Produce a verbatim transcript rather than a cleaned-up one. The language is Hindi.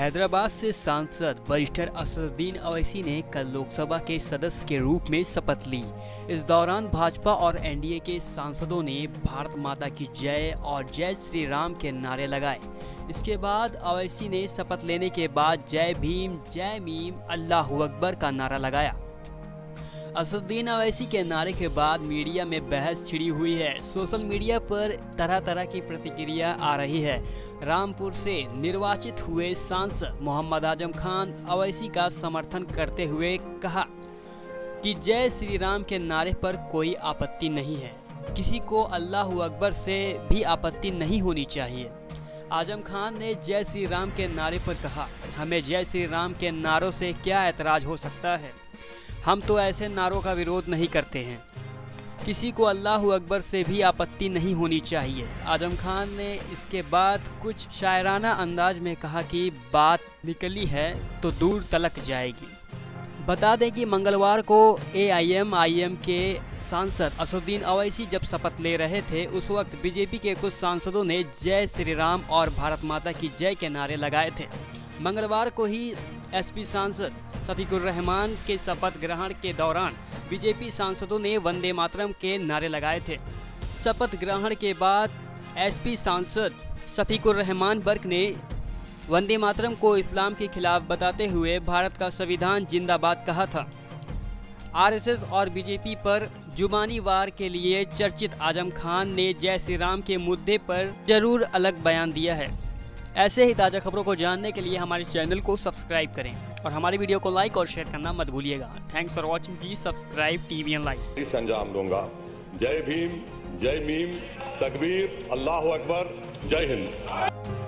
हैदराबाद से सांसद बैरिस्टर असदुद्दीन ओवैसी ने कल लोकसभा के सदस्य के रूप में शपथ ली। इस दौरान भाजपा और एनडीए के सांसदों ने भारत माता की जय और जय श्री राम के नारे लगाए। इसके बाद ओवैसी ने शपथ लेने के बाद जय भीम, जय मीम, अल्लाहू अकबर का नारा लगाया। असदुद्दीन ओवैसी के नारे के बाद मीडिया में बहस छिड़ी हुई है। सोशल मीडिया पर तरह तरह की प्रतिक्रिया आ रही है। रामपुर से निर्वाचित हुए सांसद मोहम्मद आजम खान ओवैसी का समर्थन करते हुए कहा कि जय श्री राम के नारे पर कोई आपत्ति नहीं है, किसी को अल्लाहू अकबर से भी आपत्ति नहीं होनी चाहिए। आजम खान ने जय श्री राम के नारे पर कहा, हमें जय श्री राम के नारों से क्या ऐतराज हो सकता है, हम तो ऐसे नारों का विरोध नहीं करते हैं, किसी को अल्लाहू अकबर से भी आपत्ति नहीं होनी चाहिए। आजम खान ने इसके बाद कुछ शायराना अंदाज में कहा कि बात निकली है तो दूर तलक जाएगी। बता दें कि मंगलवार को ए आई एम आई एम के सांसद असदुद्दीन ओवैसी जब शपथ ले रहे थे, उस वक्त बीजेपी के कुछ सांसदों ने जय श्री राम और भारत माता की जय के नारे लगाए थे। मंगलवार को ही एस पी सांसद शफीकुर रहमान के शपथ ग्रहण के दौरान बीजेपी सांसदों ने वंदे मातरम के नारे लगाए थे। शपथ ग्रहण के बाद एस पी सांसद शफीकुर रहमान बर्क ने वंदे मातरम को इस्लाम के खिलाफ बताते हुए भारत का संविधान जिंदाबाद कहा था। आर एस एस और बीजेपी पर जुबानी वार के लिए चर्चित आजम खान ने जय श्री राम के मुद्दे पर जरूर अलग बयान दिया है। ऐसे ही ताज़ा खबरों को जानने के लिए हमारे चैनल को सब्सक्राइब करें और हमारी वीडियो को लाइक और शेयर करना मत भूलिएगा। Thanks for watching, please subscribe TVN live. अंजाम दूंगा। जय भीम, जय मीम, तकबीर, अल्लाहू अकबर, जय हिंद।